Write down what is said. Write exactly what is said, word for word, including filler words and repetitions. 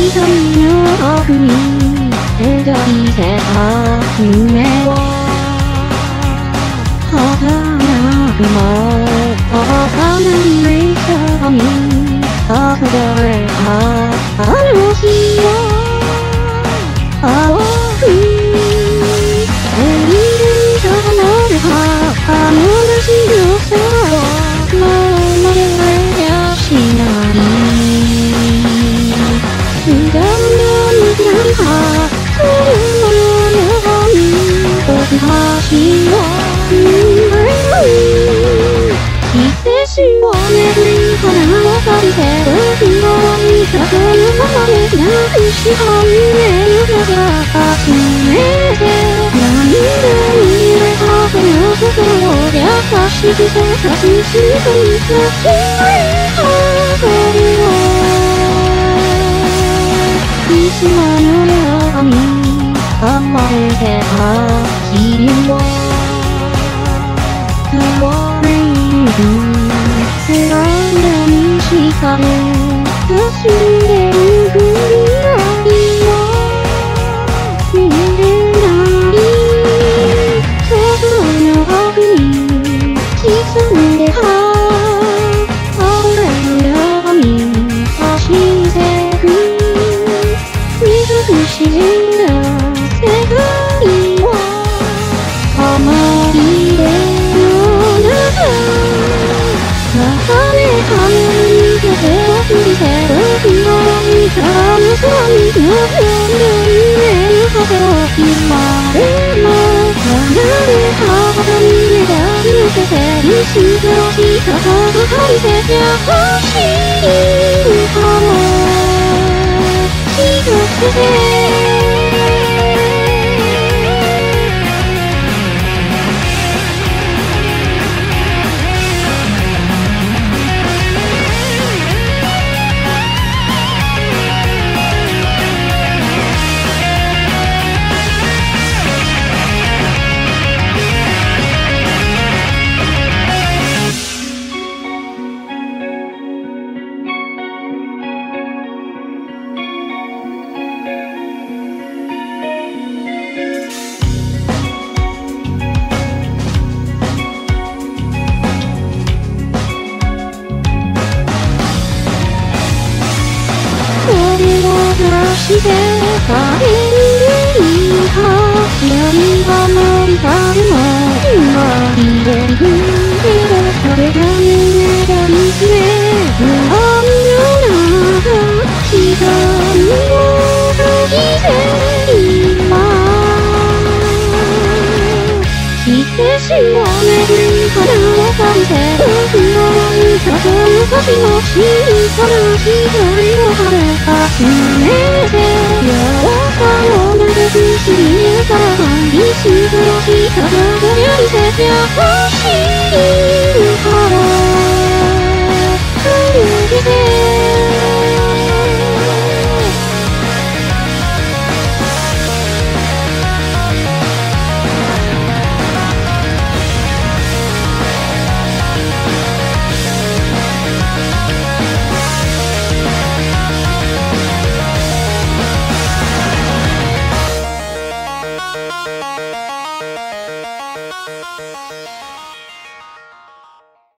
たの奥に描いてた夢は儚くも儚い空に溢れたあの日は青く永遠と離れたあの夏の空はもう戻れやしない無駄な無駄なこのように僕たちは運命季節を巡り花を咲いて僕の見たそのままでなくした夢の中集めて何で見れたこの心を優しくと優しく見つけたこれをいつものように甘えてた日々を変われる選んだ道から走れるふりないよ見えない心の奥に刻んでは溢れるように走ってく美しいな世界は思い出の中流れたに手を振りて僕の見たあの空にのような夢の果てを今でも離れたことに目が抜けていつの日か届かれて優しい歌も聞かせてして帰るいいは闇が守りたるも今入れるけどそれが胸が見つめ不安の中時間を過ぎて今季節を巡り花を咲いて僕の見たその時も小さな一人の晴れが集めて弱さをなくすりから愛する日からぼやりて優しい